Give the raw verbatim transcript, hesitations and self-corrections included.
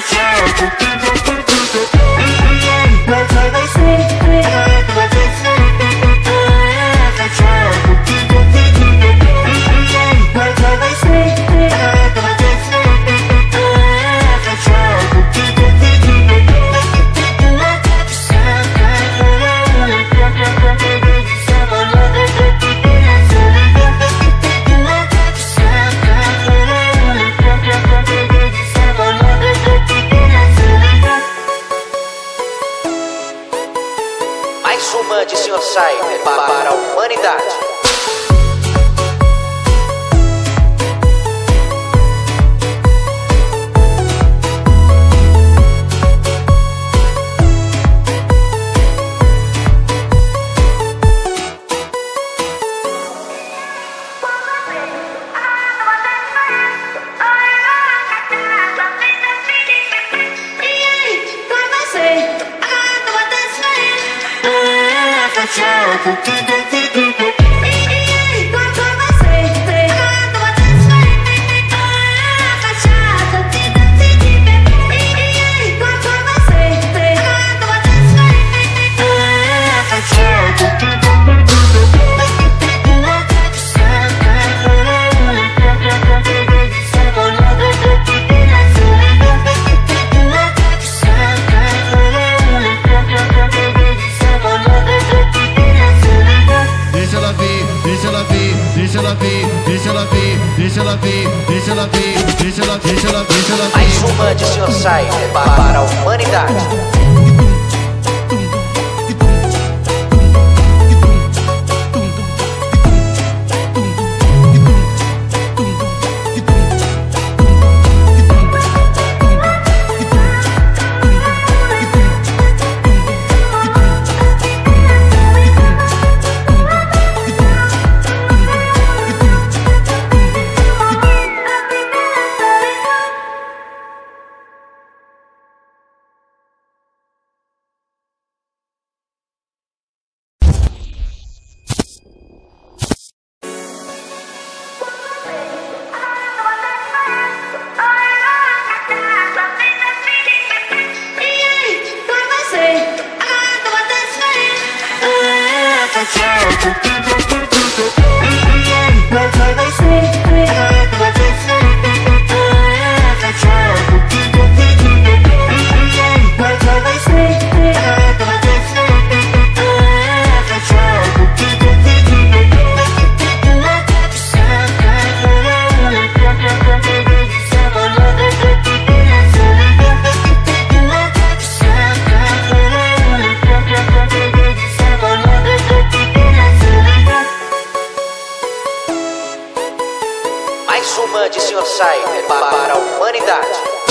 Mais uma de senhor Cyber para a humanidade. Deixa ela ver, deixa ela ver, deixa ela ver, deixa ela ver, deixa ela ver, deixa ela, deixa ela, deixa ela ver. Mais uma de senhor Cyber para a humanidade. Mais uma de senhor Cyber para a humanidade.